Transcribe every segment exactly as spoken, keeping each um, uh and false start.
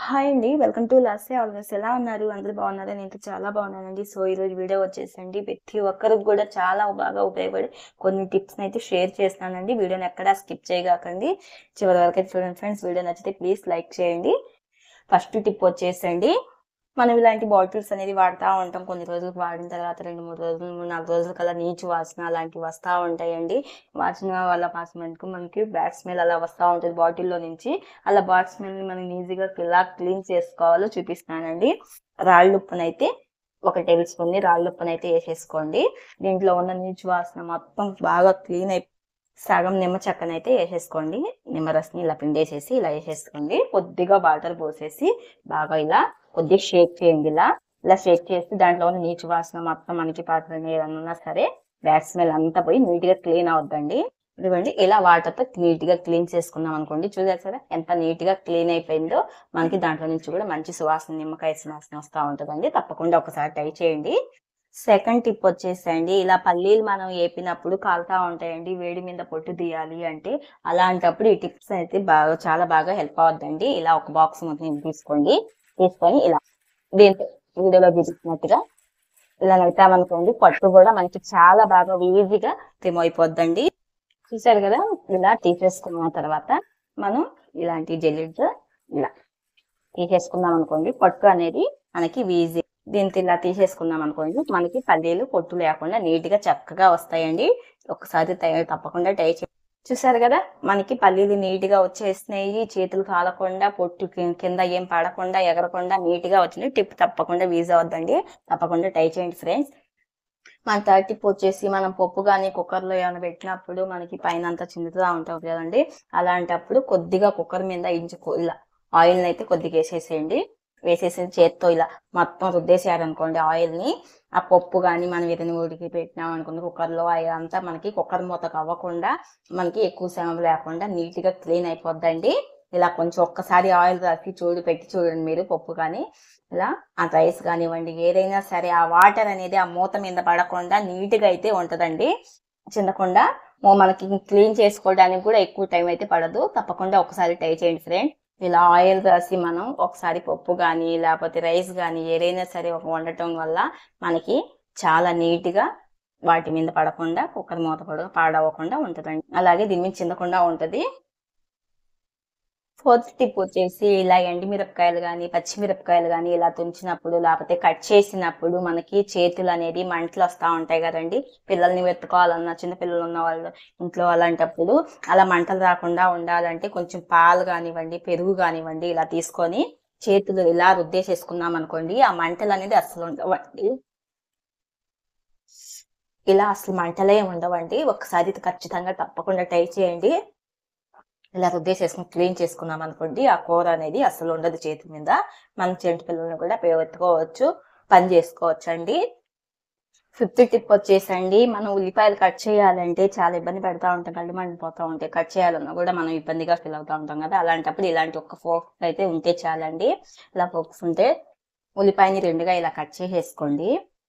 Hi అండి. Welcome to Lasya always. ఎలా ఉన్నారు? అందరూ బాగున్నారా? నేనైతే చాలా బాగున్నానండి. సో, ఈరోజు వీడియో వచ్చేసండి ప్రతి ఒక్కరికి కూడా చాలా బాగా ఉపయోగపడే కొన్ని టిప్స్‌నైతే షేర్ చేస్తానండి. వీడియోని ఎక్కడా స్కిప్ చేయగాకండి. చివరి వరకైతే చూడండి ఫ్రెండ్స్. వీడియో నచ్చితే ప్లీజ్ లైక్ చేయండి. ఫస్ట్ టిప్ వచ్చేసండి, మనం ఇలాంటి బాటిల్స్ అనేది వాడుతూ ఉంటాం. కొన్ని రోజులకు వాడిన తర్వాత రెండు మూడు రోజులు మూడు నాలుగు రోజుల కల్లా నీచు వాసన అలాంటివి వస్తూ ఉంటాయండి. వాసన వల్ల కాస్మెటిక్ మనకి బ్యాడ్ స్మెల్ అలా వస్తూ ఉంటుంది బాటిల్లో నుంచి. అలా బ్యాడ్ స్మెల్ని మనం ఈజీగా ఎలా క్లీన్ చేసుకోవాలో చూపిస్తానండి. రాళ్ళు ఉప్పునైతే ఒక టేబుల్ స్పూన్ని రాళ్ళు ఉప్పునైతే వేసేసుకోండి. దీంట్లో ఉన్న నీచు వాసన మొత్తం బాగా క్లీన్ అయి సగం నిమ్మ చెక్కనైతే వేసేసుకోండి. నిమ్మరసం ఇలా పిండేసేసి ఇలా వేసేసుకోండి. కొద్దిగా వాటర్ పోసేసి బాగా ఇలా కొద్దిగా షేక్ చేయండి. ఇలా ఇలా షేక్ చేసి దాంట్లో ఉన్న నీచు వాసన మొత్తం మనకి పాత్రలు ఏదన్నా సరే బ్యాడ్ స్మెల్ అంతా పోయి నీట్ గా క్లీన్ అవుద్దండి. ఇదిగోండి ఇలా వాటర్తో నీట్ గా క్లీన్ చేసుకున్నాం అనుకోండి. చూసారు సరే ఎంత నీట్ గా క్లీన్ అయిపోయిందో. మనకి దాంట్లో నుంచి కూడా మంచి సువాసన నిమ్మకాయ సువాసన వస్తూ ఉంటుందండి. తప్పకుండా ఒకసారి ట్రై చేయండి. సెకండ్ టిప్ వచ్చేసండి, ఇలా పల్లీలు మనం ఏపినప్పుడు కాలుతా ఉంటాయండి. వేడి మీద పొట్టు తీయాలి అంటే అలాంటప్పుడు ఈ టిప్స్ అయితే బాగా చాలా బాగా హెల్ప్ అవుద్దండి. ఇలా ఒక బాక్స్ మొత్తం తీసుకోండి. తీసుకొని ఇలా దీంతో వీడియోలో చూపించినట్టుగా ఇలా నడిపామనుకోండి, పట్టు కూడా మనకి చాలా బాగా ఈజీగా రిమూవ్ అయిపోద్దండి. చూసారు కదా, ఇలా తీసేసుకున్న తర్వాత మనం ఇలాంటి జెల్లీతో ఇలా తీసేసుకున్నాం అనుకోండి, పట్టు అనేది మనకి ఈజీ. దీంతో ఇలా తీసేసుకున్నాం అనుకోండి, మనకి పల్లీలు పొట్టు లేకుండా నీట్ గా చక్కగా వస్తాయండి. ఒకసారి తప్పకుండా ట్రై చేయండి. చూసారు కదా, మనకి పల్లీలు నీట్ గా వచ్చేసినాయి. చేతులు కాలకుండా పొట్టు కింద ఏం పడకుండా ఎగరకుండా నీట్ గా వచ్చినాయి. టిప్ తప్పకుండా వీజ్ అవుద్దండి. తప్పకుండా ట్రై చేయండి ఫ్రెండ్స్. మన థర్డ్ టిప్ వచ్చేసి, మనం పప్పు కానీ కుక్కర్లో ఏమైనా పెట్టినప్పుడు మనకి పైన అంతా చిందుతూ ఉంటుంది కదండి. అలాంటప్పుడు కొద్దిగా కుక్కర్ మీద ఇంచు ఇలా ఆయిల్ అయితే కొద్దిగా వేసేసేయండి. వేసేసి చేత్తో ఇలా మొత్తం రుద్దేసేయాలనుకోండి ఆయిల్ ని. ఆ పప్పు కానీ మనం ఏదైనా ఉడికి పెట్టినాం అనుకోండి కుక్కర్లో, అదంతా మనకి కుక్కర్ మూతకు అవ్వకుండా మనకి ఎక్కువ శ్రమ లేకుండా నీట్ గా క్లీన్ అయిపోద్దండి. ఇలా కొంచెం ఒక్కసారి ఆయిల్ రాసి చూడు పెట్టి చూడండి మీరు పప్పు కానీ ఇలా ఆ రైస్ కానివ్వండి ఏదైనా సరే ఆ వాటర్ అనేది ఆ మూత మీద పడకుండా నీట్ గా అయితే ఉంటదండి. చిందకుండా మనకి క్లీన్ చేసుకోవడానికి కూడా ఎక్కువ టైం అయితే పడదు. తప్పకుండా ఒకసారి ట్రై చేయండి ఫ్రెండ్. ఇలా ఆయిల్ రాసి మనం ఒకసారి పప్పు కానీ లేకపోతే రైస్ కానీ ఏదైనా సరే ఒక వండటం వల్ల మనకి చాలా నీట్ గా వాటి మీద పడకుండా కుక్కర్ మూత పడ పాడవకుండా ఉంటుందండి. అలాగే దీని మీద చిందకుండా ఉంటది. ఫోర్త్ టిప్ వచ్చేసి, ఇలా ఎండుమిరపకాయలు కానీ పచ్చిమిరపకాయలు కానీ ఇలా తుంచినప్పుడు లేకపోతే కట్ చేసినప్పుడు మనకి చేతులు అనేది మంటలు వస్తూ ఉంటాయి కదండి. పిల్లల్ని వెతుకోవాలన్నా చిన్న పిల్లలు ఉన్న వాళ్ళు ఇంట్లో అలాంటప్పుడు అలా మంటలు రాకుండా ఉండాలంటే కొంచెం పాలు కానివ్వండి పెరుగు కానివ్వండి ఇలా తీసుకొని చేతులు ఇలా రుద్దేసేసుకున్నాం అనుకోండి, ఆ మంటలు అనేది అసలు ఉండవండి. ఇలా అసలు మంటలే ఉండవండి. ఒకసారి ఖచ్చితంగా తప్పకుండా ట్రై చేయండి. ఇలా రుద్దేసేసుకుని క్లీన్ చేసుకున్నాం అనుకోండి, ఆ కూర అనేది అసలు ఉండదు చేతి మీద. మన చెంటి పిల్లల్ని కూడా పెట్టుకోవచ్చు, పని చేసుకోవచ్చు అండి. ఫిఫ్త్ టిప్ వచ్చేసండి, మనం ఉల్లిపాయలు కట్ చేయాలంటే చాలా ఇబ్బంది పెడతా ఉంటాం, కళ్ళు మండిపోతూ ఉంటాయి. కట్ చేయాలన్నా కూడా మనం ఇబ్బందిగా ఫీల్ అవుతూ ఉంటాం కదా. అలాంటప్పుడు ఇలాంటి ఒక ఫోర్క్ అయితే ఉంటే చాలండి. ఇలా ఫోర్క్స్ ఉంటే ఉల్లిపాయని రెండుగా ఇలా కట్ చేసేసుకోండి.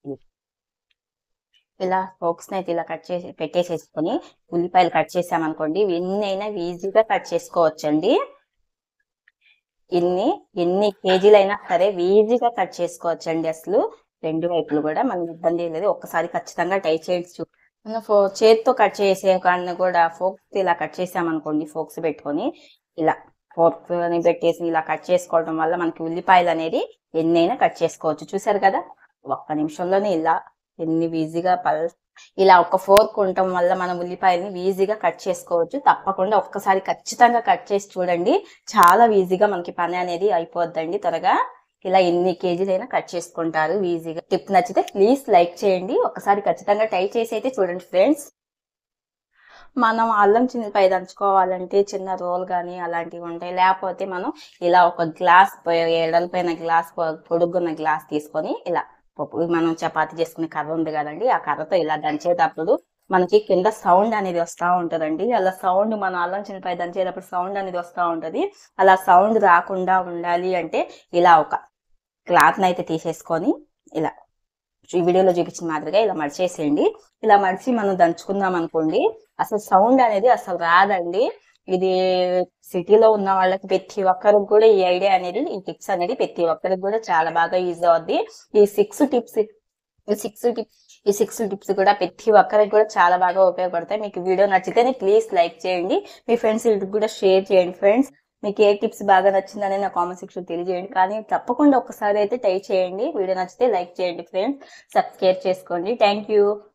ఇలా ఫోక్స్ అయితే ఇలా కట్ చేసి పెట్టేసేసుకొని ఉల్లిపాయలు కట్ చేసామనుకోండి, ఎన్ని అయినా ఈజీగా కట్ చేసుకోవచ్చండి. ఎన్ని ఎన్ని కేజీలైనా సరే ఈజీగా కట్ చేసుకోవచ్చండి. అసలు రెండు వైపులు కూడా మనకి ఇబ్బంది లేదు. ఒక్కసారి ఖచ్చితంగా ట్రై చేయొచ్చు. మనం ఫో చేతితో కట్ చేసే కన్నా కూడా ఫోక్స్ ఇలా కట్ చేసామనుకోండి, ఫోక్స్ పెట్టుకొని ఇలా ఫోక్స్ అని పెట్టేసి ఇలా కట్ చేసుకోవడం వల్ల మనకి ఉల్లిపాయలు అనేది ఎన్నైనా కట్ చేసుకోవచ్చు. చూసారు కదా, ఒక్క నిమిషంలోనే ఇలా ఎన్ని ఈజీగా పల్ ఇలా ఒక ఫోర్క్ ఉండటం వల్ల మనం ఉల్లిపాయని ఈజీగా కట్ చేసుకోవచ్చు. తప్పకుండా ఒక్కసారి ఖచ్చితంగా కట్ చేసి చూడండి, చాలా ఈజీగా మనకి పని అనేది అయిపోద్దండి. త్వరగా ఇలా ఎన్ని కేజీలైనా కట్ చేసుకుంటారు ఈజీగా. టిప్ నచ్చితే ప్లీజ్ లైక్ చేయండి. ఒకసారి ఖచ్చితంగా ట్రై చేసి అయితే చూడండి ఫ్రెండ్స్. మనం అల్లం చిన్నపాయ దంచుకోవాలంటే చిన్న రోల్ కానీ అలాంటివి ఉంటాయి. లేకపోతే మనం ఇలా ఒక గ్లాస్ ఎడల్పైన గ్లాస్ పొడుగున్న గ్లాస్ తీసుకొని ఇలా పప్పు మనం చపాతి చేసుకునే కర్ర ఉంది కదండి, ఆ కర్రతో ఇలా దంచేటప్పుడు మనకి కింద సౌండ్ అనేది వస్తూ ఉంటుందండి. అలా సౌండ్ మనం అల్లం చిన్నపాయ దంచేటప్పుడు సౌండ్ అనేది వస్తూ ఉంటుంది. అలా సౌండ్ రాకుండా ఉండాలి అంటే ఇలా ఒక క్లాత్ అయితే తీసేసుకొని ఇలా ఈ వీడియోలో చూపించిన మాదిరిగా ఇలా మడిచేసేయండి. ఇలా మడిచి మనం దంచుకుందాం అనుకోండి, అసలు సౌండ్ అనేది అసలు రాదండి. ఇది సిటీలో ఉన్న వాళ్ళకి ప్రతి ఒక్కరికి కూడా ఈ ఐడియా అనేది, ఈ టిప్స్ అనేది ప్రతి ఒక్కరికి కూడా చాలా బాగా యూజ్ అవుద్ది. ఈ సిక్స్ టిప్స్ ఈ సిక్స్ టిప్స్ ఈ సిక్స్ టిప్స్ కూడా ప్రతి ఒక్కరికి కూడా చాలా బాగా ఉపయోగపడతాయి. మీకు వీడియో నచ్చితేనే ప్లీజ్ లైక్ చేయండి, మీ ఫ్రెండ్స్ వీళ్ళకి కూడా షేర్ చేయండి. ఫ్రెండ్స్, మీకు ఏ టిప్స్ బాగా నచ్చిందని నా కామెంట్ సెక్షన్ తెలియజేయండి. కానీ తప్పకుండా ఒకసారి అయితే ట్రై చేయండి. వీడియో నచ్చితే లైక్ చేయండి ఫ్రెండ్స్, సబ్స్క్రైబ్ చేసుకోండి. Thank you.